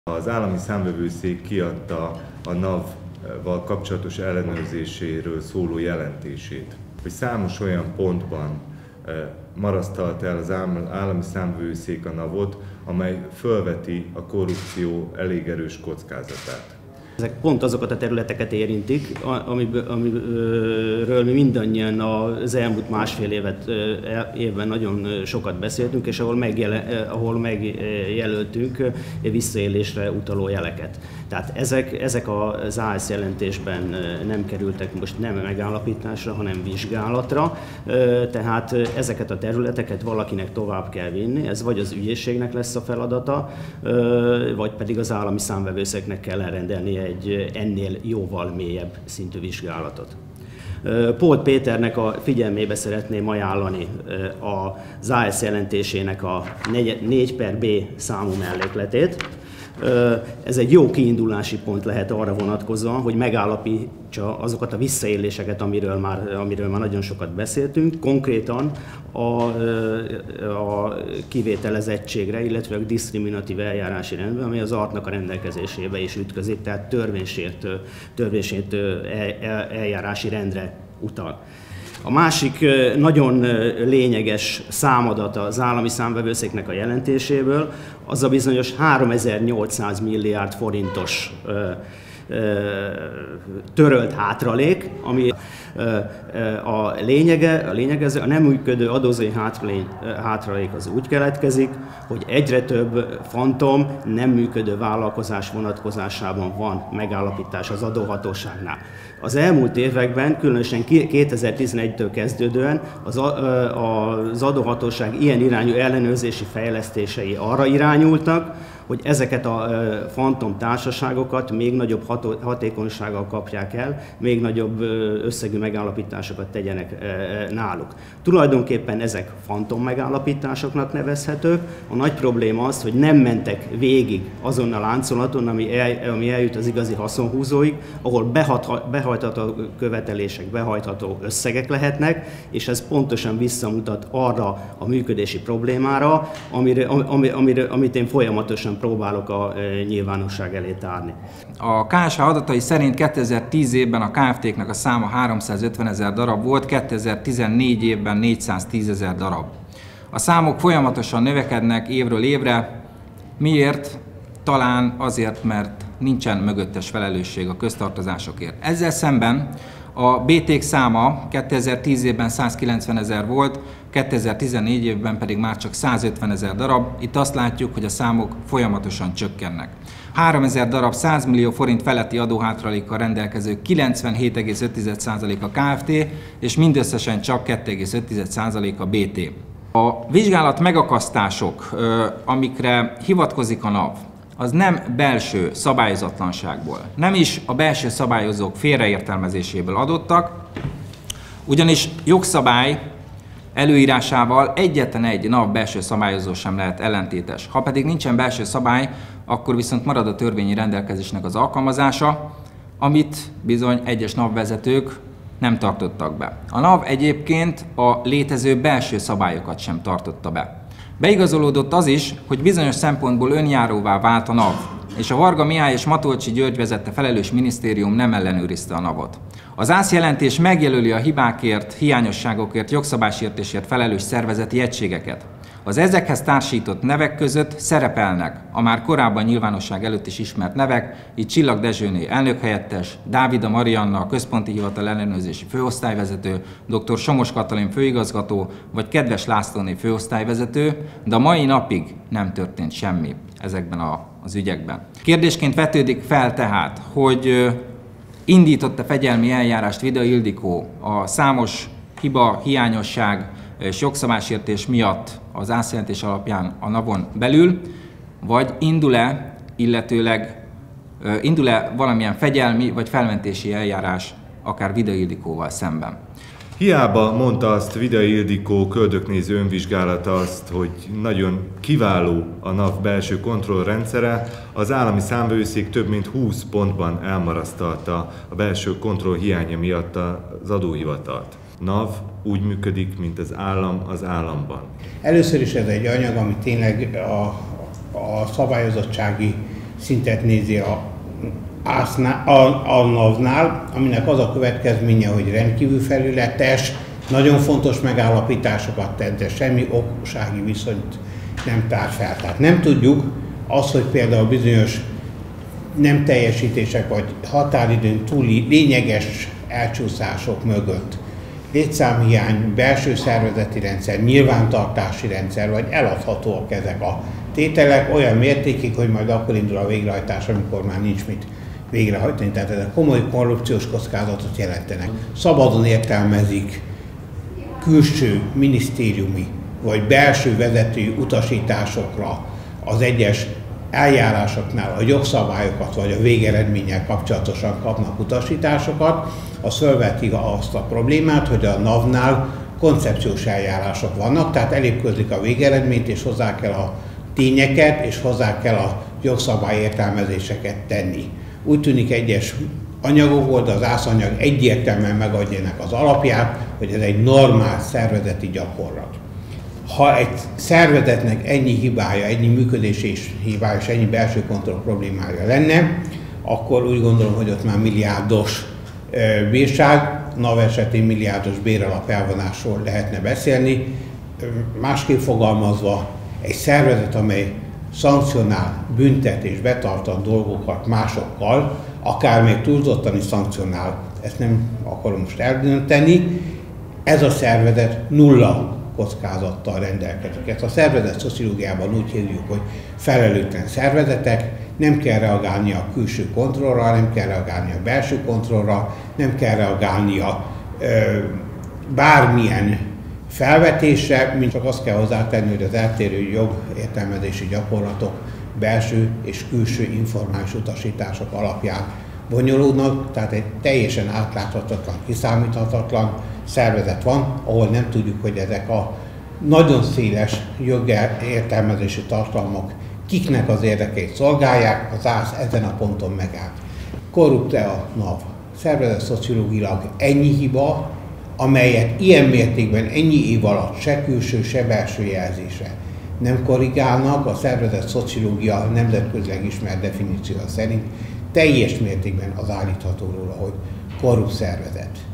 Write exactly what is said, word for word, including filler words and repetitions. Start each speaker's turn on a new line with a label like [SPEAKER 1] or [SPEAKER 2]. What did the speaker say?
[SPEAKER 1] Az állami számvevőszék kiadta a NAV-val kapcsolatos ellenőrzéséről szóló jelentését, hogy számos olyan pontban marasztalta el az állami számvevőszék a NAV-ot, amely fölveti a korrupció elég erős kockázatát.
[SPEAKER 2] Ezek pont azokat a területeket érintik, amiből, amiről mi mindannyian az elmúlt másfél évet, évben nagyon sokat beszéltünk, és ahol, megjele, ahol megjelöltünk visszaélésre utaló jeleket. Tehát ezek, ezek az á es jelentésben nem kerültek most nem megállapításra, hanem vizsgálatra, tehát ezeket a területeket valakinek tovább kell vinni, ez vagy az ügyészségnek lesz a feladata, vagy pedig az állami számvevőszéknek kell elrendelni egy ennél jóval mélyebb szintű vizsgálatot. Pólt Péternek a figyelmébe szeretném ajánlani az á es jelentésének a négy per B számú mellékletét. Ez egy jó kiindulási pont lehet arra vonatkozóan, hogy megállapítsa azokat a visszaéléseket, amiről már, amiről már nagyon sokat beszéltünk, konkrétan a, a kivételezettségre, illetve a diszkriminatív eljárási rendben, ami az artnak a rendelkezésébe is ütközik, tehát törvénysértő, törvénysértő eljárási rendre utal. A másik nagyon lényeges számadat az állami számvevőszéknek a jelentéséből, az a bizonyos háromezer-nyolcszáz milliárd forintos törölt hátralék, ami a lényege, a lényege a nem működő adózói hátralék az úgy keletkezik, hogy egyre több fantom nem működő vállalkozás vonatkozásában van megállapítás az adóhatóságnál. Az elmúlt években, különösen kétezer-tizenegytől kezdődően az, az adóhatóság ilyen irányú ellenőrzési fejlesztései arra irányultak, hogy ezeket a fantom társaságokat még nagyobb hatékonysággal kapják el, még nagyobb összegű megállapításokat tegyenek náluk. Tulajdonképpen ezek fantom megállapításoknak nevezhetők. A nagy probléma az, hogy nem mentek végig azon a láncolaton, ami, el, ami eljut az igazi haszonhúzóig, ahol behat, behajtható követelések, behajtható összegek lehetnek, és ez pontosan visszamutat arra a működési problémára, amire, amire, amire, amit én folyamatosan próbálok a nyilvánosság elé tárni.
[SPEAKER 3] A ká es há adatai szerint kétezer-tíz évben a Kft-knek a száma háromszázötvenezer darab volt, kétezer-tizennégy évben négyszáztízezer darab. A számok folyamatosan növekednek évről évre. Miért? Talán azért, mert nincsen mögöttes felelősség a köztartozásokért. Ezzel szemben a bé té-k száma kétezer-tíz évben százkilencvenezer volt, kétezer-tizennégy évben pedig már csak százötvenezer darab. Itt azt látjuk, hogy a számok folyamatosan csökkennek. háromezer darab száz millió forint feletti adóhátralékkal rendelkező kilencvenhét egész öt százalék a Kft. És mindösszesen csak kettő egész öt százalék a bé té. A vizsgálat megakasztások, amikre hivatkozik a NAV, az nem belső szabályozatlanságból, nem is a belső szabályozók félreértelmezéséből adottak, ugyanis jogszabály előírásával egyetlen egy NAV belső szabályozó sem lehet ellentétes. Ha pedig nincsen belső szabály, akkor viszont marad a törvényi rendelkezésnek az alkalmazása, amit bizony egyes NAV vezetők nem tartottak be. A NAV egyébként a létező belső szabályokat sem tartotta be. Beigazolódott az is, hogy bizonyos szempontból önjáróvá vált a NAV, és a Varga Mihály és Matolcsy György vezette felelős minisztérium nem ellenőrizte a NAV-ot. Az á es jelentés megjelöli a hibákért, hiányosságokért, jogszabálysértésért felelős szervezeti egységeket. Az ezekhez társított nevek között szerepelnek a már korábban nyilvánosság előtt is ismert nevek, így Csillag Dezsőné elnökhelyettes, Dávida Marianna a Központi Hivatal ellenőrzési főosztályvezető, dr. Somos Katalin főigazgató, vagy Kedves Lászlóné főosztályvezető, de a mai napig nem történt semmi ezekben a, az ügyekben. Kérdésként vetődik fel tehát, hogy indított-e fegyelmi eljárást Vida Ildikó a számos hiba, hiányosság és jogszabálysértés miatt az á es jelentés alapján a NAV-on belül, vagy indul-e, illetőleg indul-e valamilyen fegyelmi vagy felmentési eljárás akár Vida Ildikóval szemben.
[SPEAKER 1] Hiába mondta azt Vida Ildikó köldöknéző önvizsgálata azt, hogy nagyon kiváló a NAV belső kontrollrendszere, az állami számvevőszék több mint húsz pontban elmarasztalta a belső kontroll hiánya miatt az adóhivatalt. NAV úgy működik, mint az állam az államban.
[SPEAKER 4] Először is ez egy anyag, ami tényleg a, a szabályozottsági szintet nézi a, a, a NAV-nál, aminek az a következménye, hogy rendkívül felületes, nagyon fontos megállapításokat tett, de semmi oksági viszonyt nem tár fel. Tehát nem tudjuk azt, hogy például bizonyos nem teljesítések vagy határidőn túli lényeges elcsúszások mögött létszámhiány, belső szervezeti rendszer, nyilvántartási rendszer, vagy eladhatóak ezek a tételek olyan mértékig, hogy majd akkor indul a végrehajtás, amikor már nincs mit végrehajtani. Tehát ezek komoly korrupciós kockázatot jelentenek. Szabadon értelmezik külső minisztériumi vagy belső vezetői utasításokra az egyes eljárásoknál a jogszabályokat vagy a végeredménnyel kapcsolatosan kapnak utasításokat, az felveti azt a problémát, hogy a NAV-nál koncepciós eljárások vannak, tehát elég közlik a végeredményt, és hozzá kell a tényeket, és hozzá kell a jogszabály értelmezéseket tenni. Úgy tűnik egyes anyagokból, de az ászanyag egyértelműen megadja ennek az alapját, hogy ez egy normál szervezeti gyakorlat. Ha egy szervezetnek ennyi hibája, ennyi működési hibája és ennyi belső kontroll problémája lenne, akkor úgy gondolom, hogy ott már milliárdos bírság, NAV esetén milliárdos béralap elvonásról lehetne beszélni. Másképp fogalmazva, egy szervezet, amely szankcionál, büntet és betartat dolgokat másokkal, akár még túlzottan is szankcionál, ezt nem akarom most eldönteni, ez a szervezet nulla kockázattal rendelkezik. Ezt a szervezet szociológiában úgy hívjuk, hogy felelőtlen szervezetek, nem kell reagálni a külső kontrollra, nem kell reagálni a belső kontrollra, nem kell reagálni a ö, bármilyen felvetésre, mint csak azt kell hozzátenni, hogy az eltérő jogértelmezési gyakorlatok belső és külső informális utasítások alapján bonyolódnak, tehát egy teljesen átláthatatlan, kiszámíthatatlan szervezet van, ahol nem tudjuk, hogy ezek a nagyon széles jogértelmezési tartalmak kiknek az érdekeit szolgálják, az ász ezen a ponton megállt. Korrupt-e a NAV? Szervezet szociológilag ennyi hiba, amelyet ilyen mértékben ennyi év alatt se külső, se belső jelzése nem korrigálnak, a szervezet szociológia nemzetközileg ismert definíció szerint teljes mértékben az állítható róla, hogy korrupt szervezet.